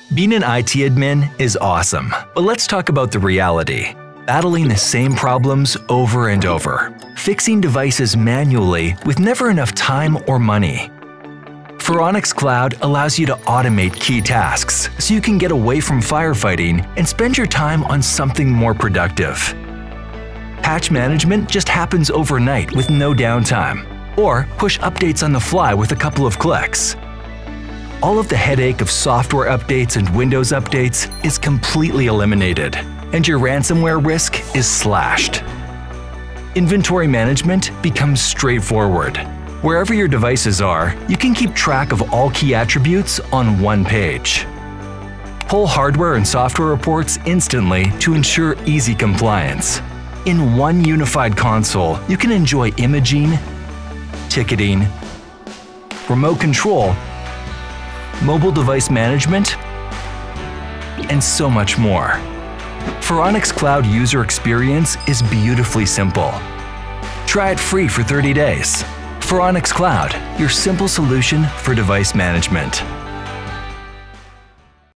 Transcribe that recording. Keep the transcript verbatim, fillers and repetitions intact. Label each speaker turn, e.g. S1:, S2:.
S1: Being an I T admin is awesome, but let's talk about the reality. Battling the same problems over and over. Fixing devices manually with never enough time or money. Faronics Cloud allows you to automate key tasks so you can get away from firefighting and spend your time on something more productive. Patch management just happens overnight with no downtime, or push updates on the fly with a couple of clicks. All of the headache of software updates and Windows updates is completely eliminated, and your ransomware risk is slashed. Inventory management becomes straightforward. Wherever your devices are, you can keep track of all key attributes on one page. Pull hardware and software reports instantly to ensure easy compliance. In one unified console, you can enjoy imaging, ticketing, remote control, mobile device management, and so much more. Faronics Cloud user experience is beautifully simple. Try it free for thirty days. Faronics Cloud, your simple solution for device management.